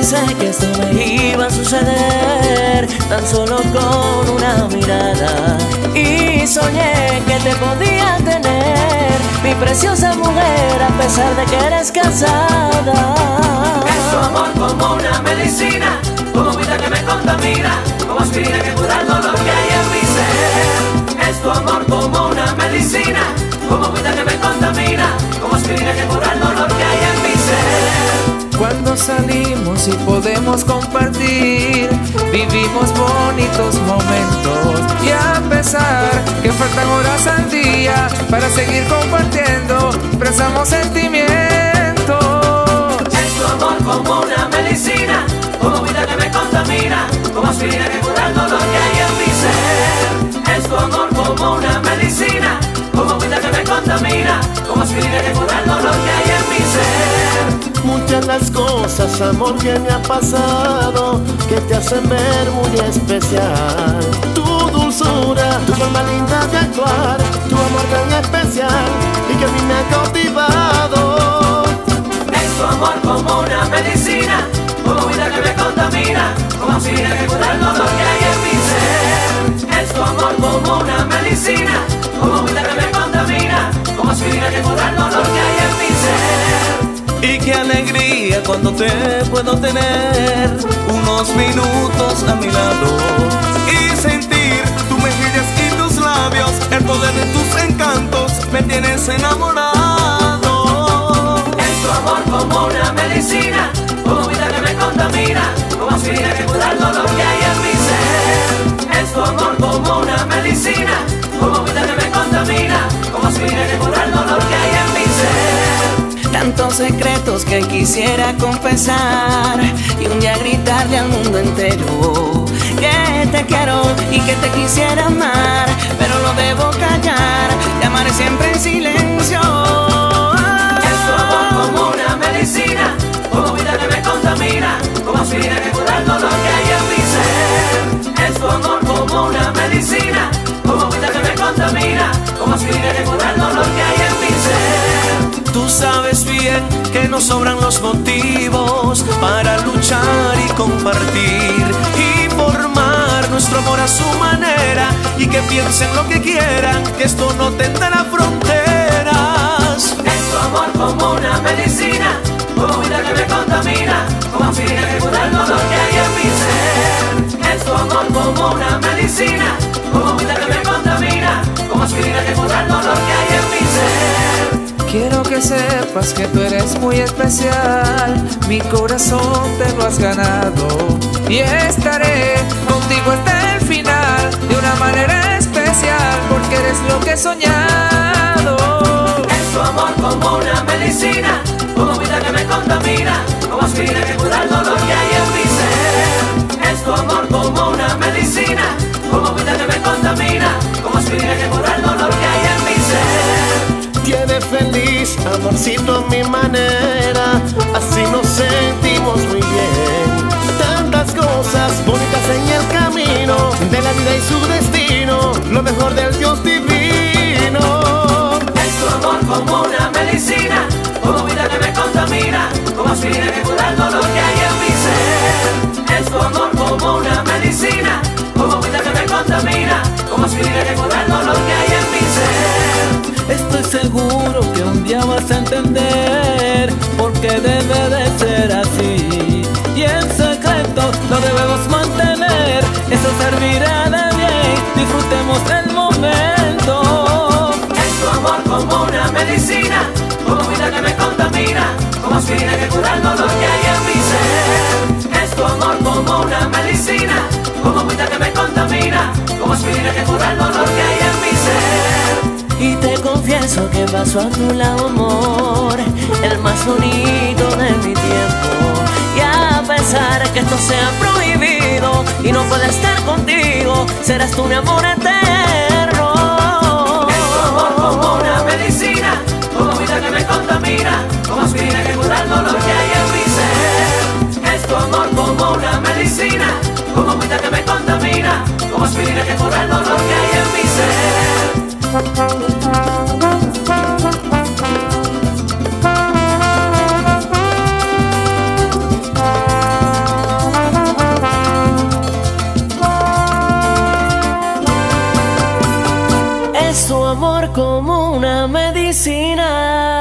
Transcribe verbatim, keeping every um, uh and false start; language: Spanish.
pensé que esto me iba a suceder tan solo con una mirada, y soñé que te podía tener, mi preciosa mujer, a pesar de que eres casada. Es tu amor como una medicina, como vida que me contamina, como aspirina que cura el dolor que hay en mi ser. Es tu amor como una medicina, como vida que me contamina, como aspirina que cura el dolor que hay en mi ser. Cuando salimos y podemos compartir, vivimos bonitos momentos, y a pesar que faltan horas al día para seguir compartiendo, expresamos sentimientos. Es tu amor como una medicina, como vida que me contamina, como aspirina que cura el dolor que hay en mi ser. Es tu amor como una medicina, como vida que me contamina, como aspirina que cura el dolor que hay en mi ser. Muchas las cosas, amor, que me ha pasado, que te hacen ver muy especial. Tu dulzura, tu forma linda de actuar, tu amor tan especial y que a mí me ha cautivado. Es tu amor como una medicina, como vida que me contamina, como aspirina que cura el dolor que hay en mi ser. Es tu amor como una medicina, como vida que me contamina, como aspirina que cura el dolor que hay en mi ser. Y qué alegría cuando te puedo tener unos minutos a mi lado y sentir tus mejillas y tus labios, el poder de tus encantos me tienes enamorado. Es tu amor como una medicina, como vida que me contamina, como aspirina que cura el dolor que hay en mi ser. Es tu amor como una medicina, como vida que me contamina, como aspirina que cura el dolor que hay en mi ser. tantos secretos que quisiera confesar y un día gritarle al mundo entero que te quiero y que te quisiera amar, pero lo debo callar, te amaré siempre en silencio. Es tu amor como una medicina, como vida que me contamina, como aspirina que cura el dolor que hay en mi ser. Es tu amor como una medicina, como vida que me contamina, como aspirina que cura el dolor que hay en mi ser. Tú sabes bien que nos sobran los motivos para luchar y compartir y formar nuestro amor a su manera, y que piensen lo que quieran, que esto no tendrá fronteras. Es tu amor como una medicina, como vida que me contamina, como aspirina que cura el dolor que hay en mi ser. Es tu amor como una medicina, como vida que me contamina, como aspirina que cura el dolor que hay en mi ser. Quiero que sepas que tú eres muy especial, mi corazón te lo has ganado, y estaré contigo hasta el final de una manera especial, porque eres lo que he soñado. Es tu amor como una medicina, como vida que me contamina, como aspirina que cura el dolor que hay en mi ser. Es tu amor como una medicina, como vida que me contamina, como aspirina que cura el dolor que hay en mi ser. Tiene feliz, amorcito, a mi manera, así nos sentimos muy bien. Tantas cosas bonitas en el camino de la vida y su destino, lo mejor del Dios divino. Es tu amor como una medicina, como vida que me contamina, como aspirina que cura el dolor que hay en mi ser. Es tu amor como una medicina, como vida que me contamina, como aspirina que cura el dolor que hay en mi ser. Estoy seguro que un día vas a entender por qué debe de ser así, y en secreto lo debemos mantener, eso servirá de bien, disfrutemos del momento. Es tu amor como una medicina, como vida que me contamina, como aspirina que cura el dolor que hay en mi ser. Es tu amor como una medicina, como vida que me contamina, como aspirina que cura el dolor que hay en mi ser. Y te confieso que paso a tu lado, amor, el más bonito de mi tiempo. Y a pesar que esto sea prohibido y no pueda estar contigo, serás tú mi amor eterno. Es tu amor como una medicina, como vida que me contamina, como aspirina que cura el dolor que hay en mi ser. Es tu amor como una medicina, como vida que me contamina, como aspirina que cura el dolor que hay en mi ser. Es tu amor como una medicina.